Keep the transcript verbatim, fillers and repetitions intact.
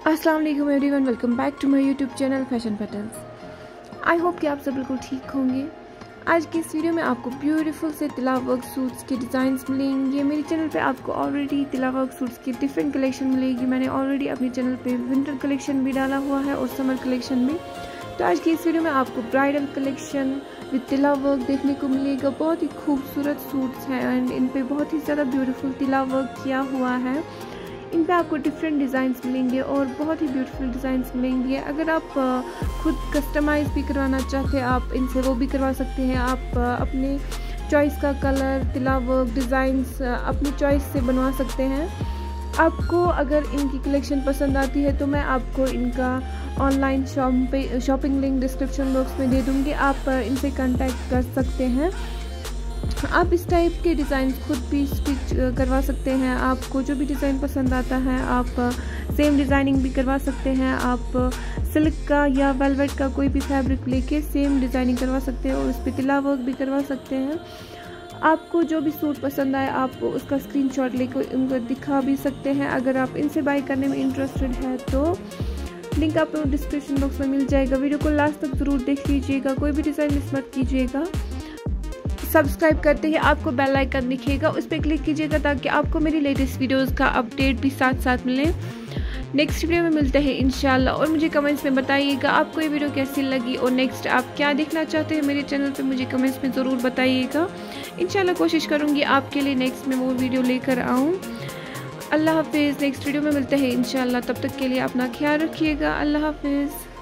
अस्सलाम वालेकुम everyone, welcome back to my YouTube channel fashion patterns. I hope कि आप सब बिल्कुल ठीक होंगे। आज की इस वीडियो में आपको ब्यूटीफुल से तिला वर्क सूट्स के डिज़ाइंस मिलेंगे। मेरे चैनल पे आपको ऑलरेडी तिला वर्क सूट्स की डिफरेंट कलेक्शन मिलेगी। मैंने ऑलरेडी अपने चैनल पे विंटर कलेक्शन भी डाला हुआ है और समर कलेक्शन में। तो आज की इस वीडियो में आपको bridal collection with tilla work देखने को मिलेगा। बहुत ही खूबसूरत सूट्स हैं एंड इन पे बहुत ही ज़्यादा ब्यूटीफुल तिला वर्क किया हुआ है। इन पे आपको डिफरेंट डिज़ाइंस मिलेंगे और बहुत ही ब्यूटीफुल डिज़ाइंस मिलेंगे। अगर आप खुद कस्टमाइज़ भी करवाना चाहते हैं आप इनसे वो भी करवा सकते हैं। आप अपने चॉइस का कलर, तिला वर्क, डिज़ाइंस अपनी चॉइस से बनवा सकते हैं। आपको अगर इनकी कलेक्शन पसंद आती है तो मैं आपको इनका ऑनलाइन शॉप पे शॉपिंग लिंक डिस्क्रिप्शन बॉक्स में दे दूँगी। आप इनसे कांटेक्ट कर सकते हैं। आप इस टाइप के डिज़ाइन खुद भी स्टिच करवा सकते हैं। आपको जो भी डिज़ाइन पसंद आता है आप सेम डिज़ाइनिंग भी करवा सकते हैं। आप सिल्क का या वेलवेट का कोई भी फैब्रिक लेके सेम डिज़ाइनिंग करवा सकते हैं और उस पर तिला वर्क भी करवा सकते हैं। आपको जो भी सूट पसंद आए आप उसका स्क्रीनशॉट लेकर उनको दिखा भी सकते हैं। अगर आप इनसे बाय करने में इंटरेस्टेड है तो लिंक आपको डिस्क्रिप्शन बॉक्स में मिल जाएगा। वीडियो को लास्ट तक ज़रूर देख लीजिएगा, कोई भी डिज़ाइन मिस मत कीजिएगा। सब्सक्राइब करते ही आपको बेल आइकन दिखेगा, उस पर क्लिक कीजिएगा ताकि आपको मेरी लेटेस्ट वीडियोस का अपडेट भी साथ साथ मिले। नेक्स्ट वीडियो में मिलते हैं इंशाल्लाह। और मुझे कमेंट्स में बताइएगा आपको ये वीडियो कैसी लगी और नेक्स्ट आप क्या देखना चाहते हैं मेरे चैनल पे, मुझे कमेंट्स में ज़रूर बताइएगा। इंशाल्लाह कोशिश करूँगी आपके लिए नेक्स्ट में वो वीडियो लेकर आऊँ। अल्लाह हाफिज़। नेक्स्ट वीडियो में मिलते हैं इंशाल्लाह। तब तक के लिए अपना ख्याल रखिएगा। अल्लाह हाफिज़।